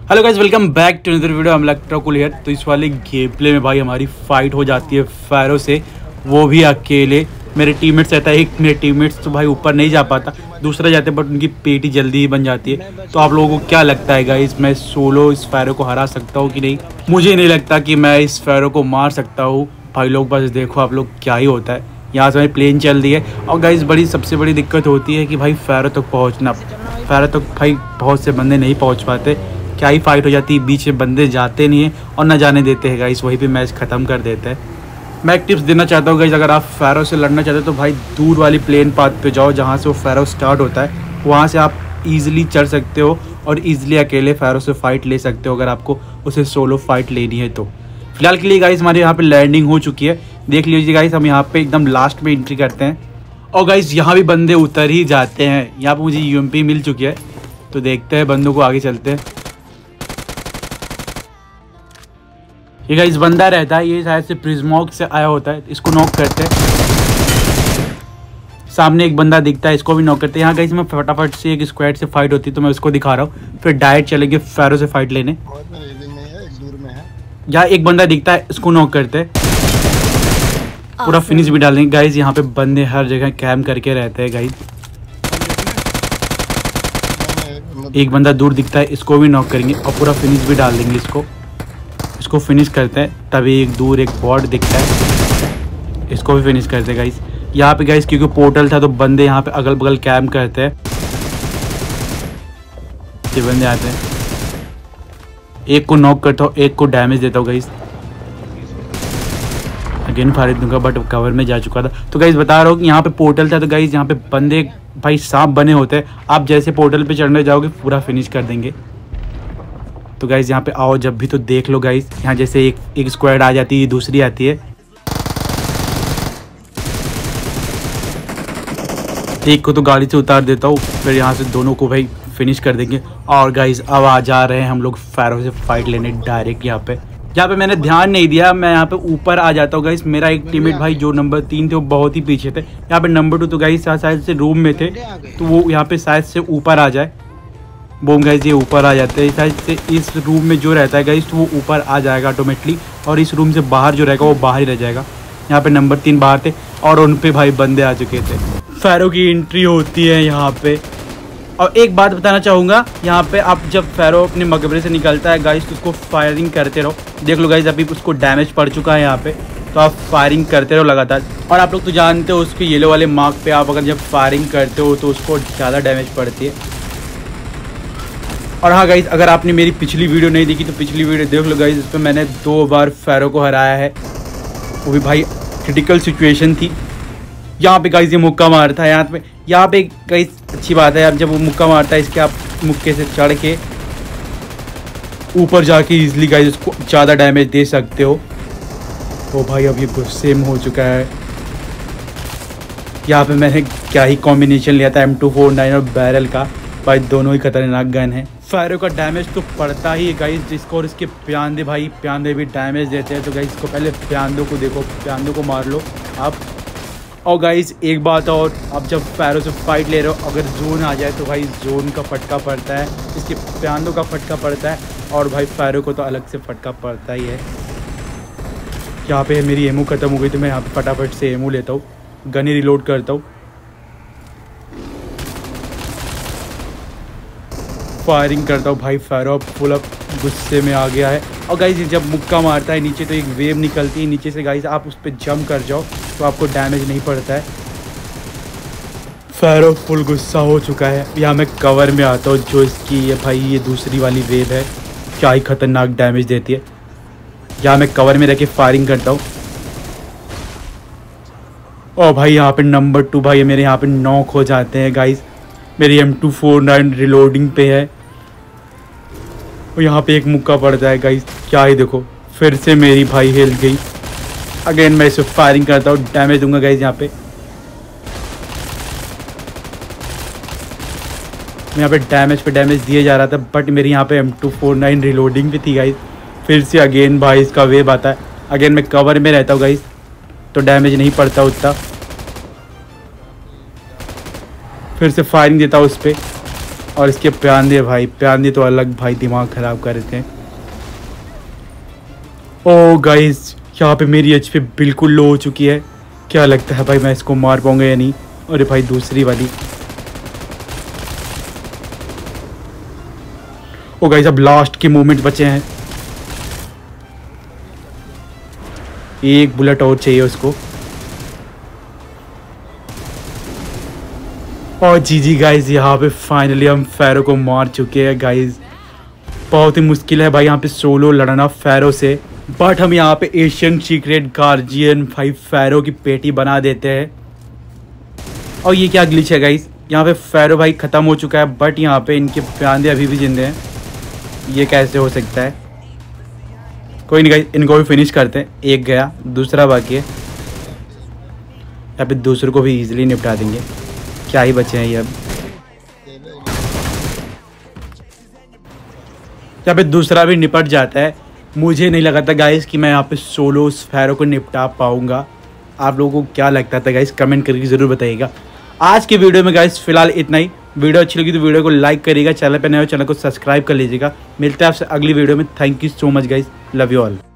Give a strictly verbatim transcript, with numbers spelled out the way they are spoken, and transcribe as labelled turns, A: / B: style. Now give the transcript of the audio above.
A: Hello guys, welcome back to another video. हम Electrocool here. तो इस वाले गेम प्ले में भाई हमारी फाइट हो जाती है फैरो से, वो भी अकेले। मेरे टीममेट्स रहता है एक, मेरे टीममेट्स तो भाई ऊपर नहीं जा पाता, दूसरा जाते बट उनकी पेटी जल्दी ही बन जाती है। तो आप लोगों को क्या लगता है गाइस, मैं सोलो इस फैरो को हरा सकता हूँ कि नहीं? मुझे नहीं लगता कि मैं इस फैरो को मार सकता हूँ भाई लोग। बस देखो आप लोग क्या ही होता है। यहाँ से हमारी प्लेन चल रही है और गाइस बड़ी सबसे बड़ी दिक्कत होती है कि भाई फैरो तक पहुँचना। फैरो तक भाई बहुत से बंदे नहीं पहुँच पाते, क्या ही फाइट हो जाती है, बीच में बंदे जाते नहीं हैं और ना जाने देते हैं गाइस, वहीं पे मैच ख़त्म कर देते हैं। मैं एक टिप्स देना चाहता हूँ गाइस, अगर आप फैरो से लड़ना चाहते हो तो भाई दूर वाली प्लेन पाथ पे जाओ जहाँ से वो फैरो स्टार्ट होता है। वहाँ से आप ईजिली चढ़ सकते हो और ईजिली अकेले फैरो से फाइट ले सकते हो अगर आपको उसे सोलो फाइट लेनी है तो। फिलहाल के लिए गाइस हमारे यहाँ पे लैंडिंग हो चुकी है, देख लीजिए गाइस। हम यहाँ पे एकदम लास्ट में एंट्री करते हैं और गाइस यहाँ भी बंदे उतर ही जाते हैं। यहाँ पे मुझे यू एम पी मिल चुकी है, तो देखते हैं बंदों को, आगे चलते हैं। ये गाइस बंदा रहता है, ये शायद से प्रिज्मॉक से आया होता है, इसको नॉक करते हैं। सामने एक बंदा दिखता है, इसको भी नॉक करते हैं। यहाँ गाइस मैं फटाफट से एक स्क्वाड से फाइट होती है तो मैं उसको दिखा रहा हूँ, फिर डायरेक्ट चलेंगे फैरो से फाइट लेने। यहाँ एक बंदा दिखता है, इसको नॉक करते हैं, पूरा फिनिश भी डालेंगे। गाइस यहाँ पे बंदे हर जगह कैम्प करके रहते हैं गाइस। एक बंदा दूर दिखता है, इसको भी नॉक करेंगे और पूरा फिनिश भी डाल देंगे इसको। इसको फिनिश करते हैं, तभी एक दूर एक बॉट दिखता है, इसको भी फिनिश करते हैं गाइस। यहाँ पे गाइस क्योंकि पोर्टल था तो बंदे यहाँ पे अगल बगल कैम्प करते हैं। ये बंदे आते हैं, एक को नॉक करता हूँ, एक को डैमेज देता हूँ गाइस। अगेन फायर दूंगा बट कवर में जा चुका था। तो गाइस बता रहा हूँ कि यहाँ पे पोर्टल था तो गाइस यहाँ पे बंदे भाई सांप बने होते हैं, आप जैसे पोर्टल पे चढ़ने जाओगे पूरा फिनिश कर देंगे। तो गाइस यहाँ पे आओ जब भी तो देख लो गाइस, यहाँ जैसे एक एक स्क्वाड आ जाती है, दूसरी आती है। एक को तो गाड़ी से उतार देता हूँ, फिर यहाँ से दोनों को भाई फिनिश कर देंगे। और गाइस अब आ जा रहे हैं हम लोग फैरो से फाइट लेने डायरेक्ट। यहाँ पे यहाँ पे मैंने ध्यान नहीं दिया, मैं यहाँ पे ऊपर आ जाता हूँ गाइस। मेरा एक टीममेट भाई जो नंबर तीन थे वो बहुत ही पीछे थे। यहाँ पे नंबर टू तो गाइस शायद से रूम में थे, तो वो यहाँ पे शायद से ऊपर आ जाए। बूम गाइस ये ऊपर आ जाते हैं शायद से। इस रूम में जो रहता है गाइस तो वो ऊपर आ जाएगा ऑटोमेटिकली, और इस रूम से बाहर जो रहेगा वो बाहर ही रह जाएगा। यहाँ पे नंबर तीन बाहर थे और उन पे भाई बंदे आ चुके थे। फैरो की एंट्री होती है यहाँ पे। और एक बात बताना चाहूँगा, यहाँ पे आप जब फैरो अपने मकबरे से निकलता है गाइस तो उसको फायरिंग करते रहो। देख लो गाइस अभी उसको डैमेज पड़ चुका है यहाँ पे, तो आप फायरिंग करते रहो लगातार। और आप लोग तो जानते हो उसके येलो वाले मार्क पे आप अगर जब फायरिंग करते हो तो उसको ज़्यादा डैमेज पड़ती है। और हाँ गाइस, अगर आपने मेरी पिछली वीडियो नहीं देखी तो पिछली वीडियो देख लो गाइस, इस पर मैंने दो बार फैरो को हराया है, वो भी भाई क्रिटिकल सिचुएशन थी। यहाँ पे गाइस ये मुक्का मारता है, यहाँ पे यहाँ पे गाइस अच्छी बात है, अब जब वो मुक्का मारता है इसके आप मुक्के से चढ़ के ऊपर जाके इजीली गाइस उसको ज़्यादा डैमेज दे सकते हो। तो भाई अब ये गुस्से में हो चुका है। यहाँ पे मैंने क्या ही कॉम्बिनेशन लिया था, एम टू फोर नाइन और बैरल का, भाई दोनों ही खतरनाक गन है। फैरो का डैमेज तो पड़ता ही है गाइस, जिसको और इसके प्यादे भाई प्यादे भी डैमेज देते हैं। तो गाइस इसको पहले प्यादों को देखो, प्यादों को मार लो आप। और गाइस एक बात और, आप जब फैरो से फाइट ले रहे हो अगर जोन आ जाए तो भाई जोन का फटका पड़ता है, इसके प्यादों का फटका पड़ता है, और भाई फैरो को तो अलग से फटका पड़ता ही है। यहाँ पे मेरी एमो ख़त्म हो गई तो मैं यहाँ पे फटाफट से एमो लेता हूँ, गन ही रिलोड करता हूँ, फायरिंग करता हूँ। भाई फैरो फुल अप गुस्से में आ गया है। और गाइस जब मुक्का मारता है नीचे तो एक वेव निकलती है नीचे से गाइस, आप उस पर जंप कर जाओ तो आपको डैमेज नहीं पड़ता है। फैरो फुल गुस्सा हो चुका है। यहाँ मैं कवर में आता हूँ, जो इसकी ये भाई ये दूसरी वाली वेव है, क्या ही खतरनाक डैमेज देती है। यहाँ मैं कवर में रह के फायरिंग करता हूँ। और भाई यहाँ पे नंबर टू भाई मेरे यहाँ पे नॉक हो जाते हैं गाइस। मेरी M two four nine reloading पे है और यहाँ पे एक मुक्का पड़ता है गाइस, क्या ही देखो फिर से मेरी भाई हेल्थ गई। अगेन मैं इसे फायरिंग करता हूँ, डैमेज दूंगा गाइस। यहाँ पे मैं यहाँ पे डैमेज पे डैमेज दिए जा रहा था, बट मेरी यहाँ पे M two four nine reloading भी थी गाइस। फिर से अगेन भाई इसका वेव आता है। अगेन मैं कवर में रहता हूँ गाइस तो डैमेज नहीं पड़ता उतना। फिर से फायरिंग देता हूँ उस पर और इसके प्यादे भाई, प्यादे तो अलग भाई, दिमाग ख़राब कर रहे थे। ओ गाइस, यहाँ पे मेरी एचपी बिल्कुल लो हो चुकी है। क्या लगता है भाई मैं इसको मार पाऊंगा या नहीं? अरे भाई दूसरी वाली। ओ गाइस, अब लास्ट के मोमेंट बचे हैं। एक बुलेट और चाहिए उसको। और जी जी गाइस, यहाँ पे फाइनली हम फैरो को मार चुके हैं गाइस। बहुत ही मुश्किल है भाई यहाँ पे सोलो लड़ना फैरो से, बट हम यहाँ पे एशियन सीक्रेट गार्जियन भाई फैरो की पेटी बना देते हैं। और ये क्या ग्लिच है गाइस, यहाँ पे फैरो भाई ख़त्म हो चुका है, बट यहाँ पे इनके प्यादे अभी भी जिंदे हैं। ये कैसे हो सकता है? कोई नहीं गाइस, इनको भी फिनिश करते हैं। एक गया, दूसरा बाकी है। यहाँ पे दूसरे को भी इजीली निपटा देंगे। क्या ही बचे हैं ये अब। यहाँ पे दूसरा भी निपट जाता है। मुझे नहीं लगा था गाइस कि मैं यहाँ पे सोलो उस फैरो को निपटा पाऊंगा। आप लोगों को क्या लगता था गाइस, कमेंट करके ज़रूर बताइएगा। आज के वीडियो में गाइस फिलहाल इतना ही। वीडियो अच्छी लगी तो वीडियो को लाइक करिएगा, चैनल पे नए हो चैनल को सब्सक्राइब कर लीजिएगा। मिलते हैं आपसे अगली वीडियो में। Thank you so much guys, love you all.